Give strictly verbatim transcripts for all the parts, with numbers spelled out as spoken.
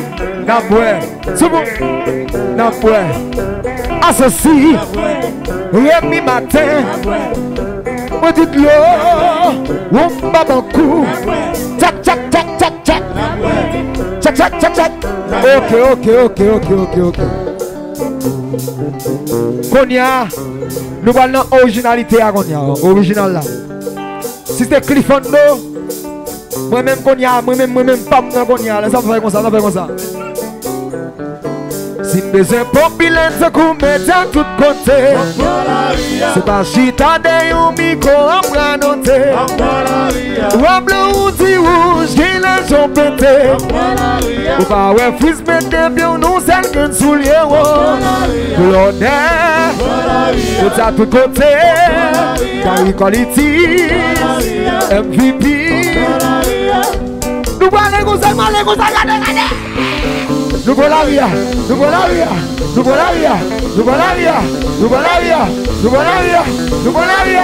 Napoué, c'est bon. Napoué. Associe. Rémi matin. Moi dit l'eau. On bat mon cou. Tchac, tchac, tchac, tchac, tchac. Tchac, tchac, tchac, tchac. Ok, ok, ok, ok, ok, ok. Konya, nous parlons d'originalité à Konya, original là. Si c'était Cliffondo, moi-même Konya, moi-même, moi-même, pas dans Konya, ça fait comme ça, ça fait comme ça. Si besoin populaire, c'est qu'on met à tout côté. C'est pas chita de un micro à pranoter. Ou blanc ou dit rouge, qui l'a chompété. Ou pas ouais, Frizz mette bien nous, celle que sous les roues. L'honneur, tout à tout côté. Carry quality, M V P. Nous allons comme ça, nous allons comme ça, regardez, regardez. Nous voilà rien, nous voilà rien, nous voilà rien, nous voilà rien, nous voilà rien, nous voilà rien, nous voilà rien.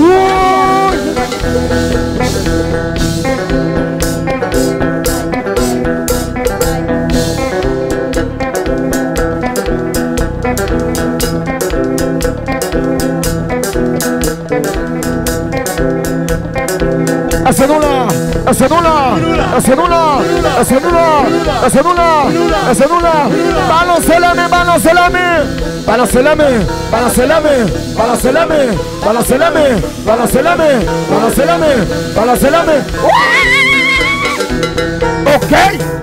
Asseyons là, asseyons là, asseyons là, asseyons là, asseyons là, asseyons là. Balancez la main, balancez la main, balancez la main, balancez la main, balancez la main, balancez la main, balancez la main, balancez la main, balancez la main. Ok.